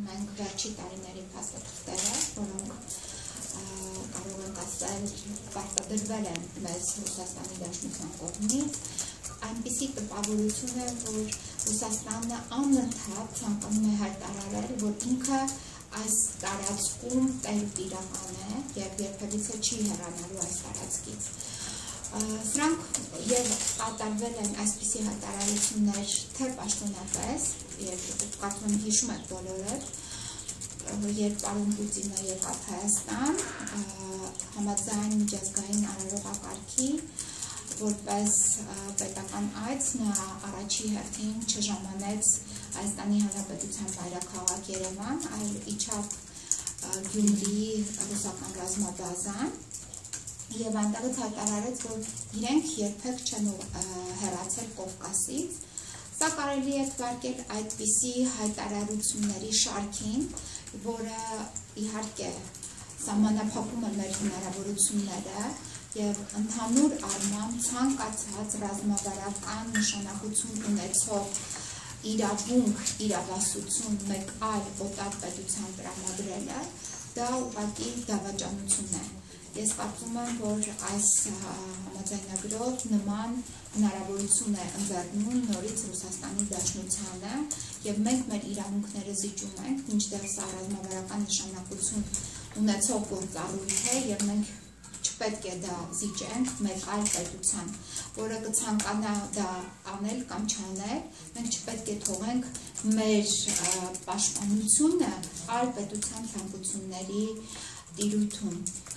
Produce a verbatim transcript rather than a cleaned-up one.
ունենք վերջի տարիների փաստաթղթերը, որոնք կարող ենք ասել պարտադրվել են մեզ Ռուսաստանի Դաշնության կողմից, այնպիսի տպավորություն է, որ Ռուսաստանը անընդհատ ցանկանում է հայտարարել, որ ինքը այս տարածքում տեր ու տիրական է եւ երբևիցե չի հեռանալու այս տարածքից։ Սրանք եւ կատարվել են այսպիսի հայտարարություններ թե պաշտոնապես, եւ կարծում եմ հիշում եք բոլորը, երբ պարոն Պուտինը եկավ Հայաստան, համաձայն միջազգային արարողակարգի, որպես պետական այց նա առաջի հերթին չժամանեց Հայաստանի Հանրապետության մայրաքաղաք Երևան, այլ իջավ Գյումրիի ռուսական ռազմաբազան եւ այնտեղից հայտարարեց, որ իրենք երբեք չեն հեռացել Կովկասից։ Սա կարելի է թվարկել այդպիսի հայտարարությունների շարքին, որը իհարկե սահմանափակում է մեր հնարավորությունները եւ ընդհանուր առմամբ ցանկացած ռազմավարական նշանակություն ունեցող իրավունք, իրավասություն մեկ այլ օտար պետության տրամադրելը, դա ուղղակի դավաճանություն է։ Ես կարծում եմ, որ այս համաձայնագրով նման հնարավորություն է ընձեռնում նորից Ռուսաստանի Դաշնությանը եւ մենք մեր իրավունքները զիջում ենք, մինչդեռ սա ռազմավարական նշանակություն ունեցող գործառույթ է եւ մենք չպետք է դա զիջենք մեկ այլ պետության, որը կցանկանա դա անել կամ չանել, մենք չպետք է թողենք մեր պաշտպանությունը այլ պետության ցանկությունների տիրույթում։